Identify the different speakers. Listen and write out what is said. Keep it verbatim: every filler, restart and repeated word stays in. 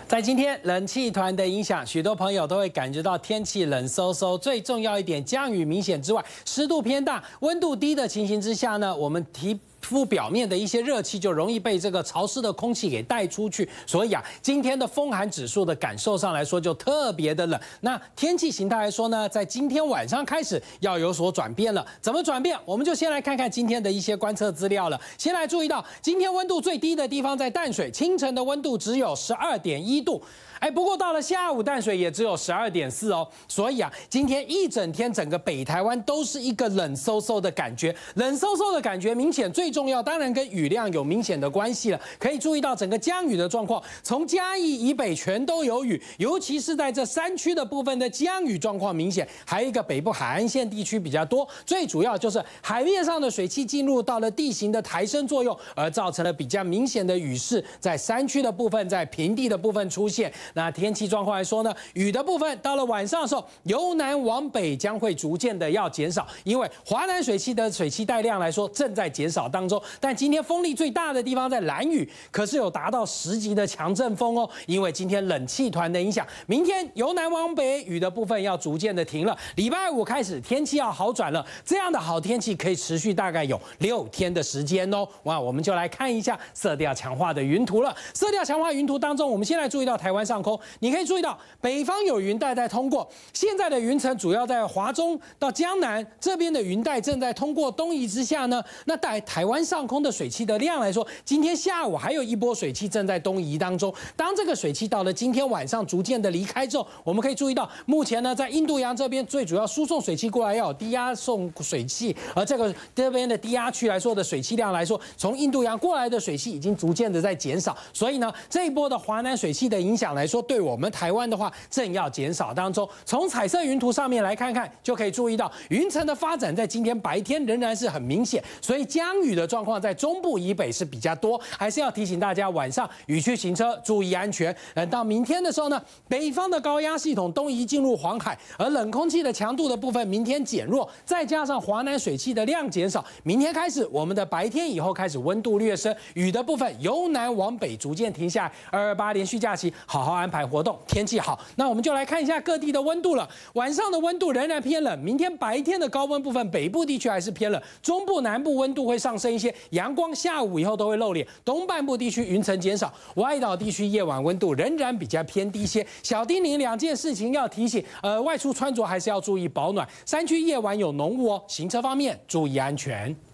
Speaker 1: 在今天冷气团的影响，许多朋友都会感觉到天气冷飕飕。最重要一点，降雨明显之外，湿度偏大、温度低的情形之下呢，我们提。 肤表面的一些热气就容易被这个潮湿的空气给带出去，所以啊，今天的风寒指数的感受上来说就特别的冷。那天气形态来说呢，在今天晚上开始要有所转变了。怎么转变？我们就先来看看今天的一些观测资料了。先来注意到，今天温度最低的地方在淡水，清晨的温度只有十二点一度。 哎，不过到了下午，淡水也只有十二点四哦，所以啊，今天一整天整个北台湾都是一个冷飕飕的感觉，冷飕飕的感觉明显，最重要当然跟雨量有明显的关系了。可以注意到整个降雨的状况，从嘉义以北全都有雨，尤其是在这山区的部分的降雨状况明显，还有一个北部海岸线地区比较多，最主要就是海面上的水汽进入到了地形的抬升作用，而造成了比较明显的雨势，在山区的部分，在平地的部分出现。 那天气状况来说呢，雨的部分到了晚上的时候，由南往北将会逐渐的要减少，因为华南水汽的水汽带量来说正在减少当中。但今天风力最大的地方在兰屿，可是有达到十级的强阵风哦，因为今天冷气团的影响，明天由南往北雨的部分要逐渐的停了。礼拜五开始天气要好转了，这样的好天气可以持续大概有六天的时间哦。哇，我们就来看一下色调强化的云图了。色调强化云图当中，我们先来注意到台湾上空。 你可以注意到，北方有云带在通过，现在的云层主要在华中到江南这边的云带正在通过东移之下呢，那在台湾上空的水汽的量来说，今天下午还有一波水汽正在东移当中。当这个水汽到了今天晚上逐渐的离开之后，我们可以注意到，目前呢在印度洋这边最主要输送水汽过来要有低压送水汽，而这个这边的低压区来说的水汽量来说，从印度洋过来的水汽已经逐渐的在减少，所以呢这一波的华南水汽的影响来说，对我们 我们台湾的话正要减少当中，从彩色云图上面来看看，就可以注意到云层的发展在今天白天仍然是很明显，所以降雨的状况在中部以北是比较多，还是要提醒大家晚上雨区行车注意安全。等到明天的时候呢，北方的高压系统东移进入黄海，而冷空气的强度的部分明天减弱，再加上华南水汽的量减少，明天开始我们的白天以后开始温度略升，雨的部分由南往北逐渐停下来。二二八连续假期好好安排活动。 天气好，那我们就来看一下各地的温度了。晚上的温度仍然偏冷，明天白天的高温部分，北部地区还是偏冷，中部、南部温度会上升一些，阳光下午以后都会露脸。东半部地区云层减少，外岛地区夜晚温度仍然比较偏低些。小叮咛两件事情要提醒，呃，外出穿着还是要注意保暖。山区夜晚有浓雾哦，行车方面注意安全。